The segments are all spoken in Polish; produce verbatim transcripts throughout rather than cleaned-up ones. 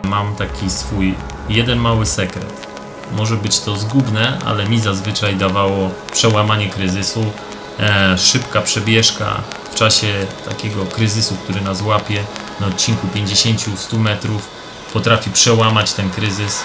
Mam taki swój jeden mały sekret. Może być to zgubne, ale mi zazwyczaj dawało przełamanie kryzysu, e, szybka przebieżka w czasie takiego kryzysu, który nas łapie na odcinku pięćdziesiąt do stu metrów, potrafi przełamać ten kryzys.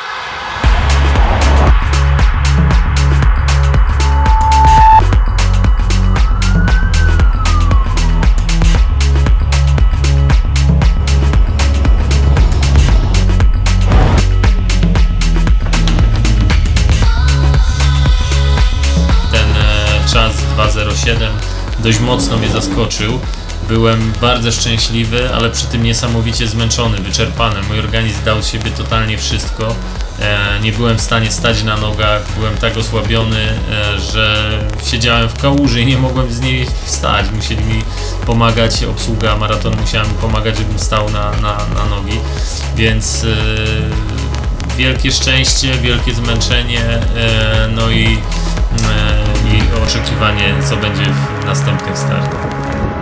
Czas dwa zero siedem dość mocno mnie zaskoczył. Byłem bardzo szczęśliwy, ale przy tym niesamowicie zmęczony, wyczerpany. Mój organizm dał z siebie totalnie wszystko. E, nie byłem w stanie stać na nogach, byłem tak osłabiony, e, że siedziałem w kałuży i nie mogłem z niej wstać. Musieli mi pomagać, obsługa maratonu musiała mi pomagać, żebym stał na, na, na nogi. Więc e, wielkie szczęście, wielkie zmęczenie, e, no i e, i oczekiwanie, co będzie w następnych startach.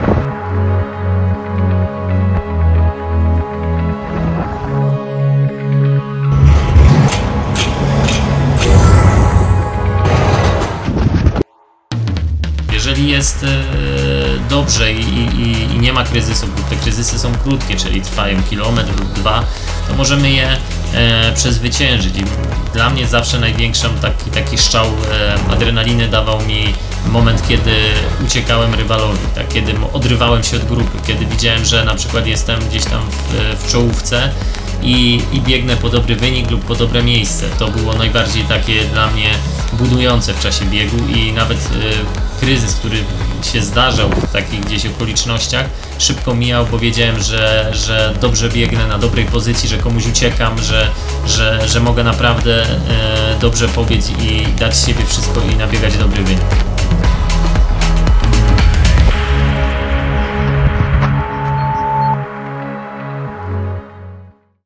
Jeżeli jest e, dobrze i, i, i nie ma kryzysu, bo te kryzysy są krótkie, czyli trwają kilometr lub dwa, to możemy je e, przezwyciężyć. I dla mnie zawsze największą taki, taki szczał e, adrenaliny dawał mi moment, kiedy uciekałem rywalowi, tak? Kiedy odrywałem się od grupy, kiedy widziałem, że na przykład jestem gdzieś tam w, w czołówce i, i biegnę po dobry wynik lub po dobre miejsce. To było najbardziej takie dla mnie budujące w czasie biegu i nawet e, kryzys, który się zdarzał w takich gdzieś okolicznościach, szybko mijał, bo wiedziałem, że, że dobrze biegnę na dobrej pozycji, że komuś uciekam, że, że, że mogę naprawdę e, dobrze pobiec i dać z siebie wszystko i nabiegać dobry wynik.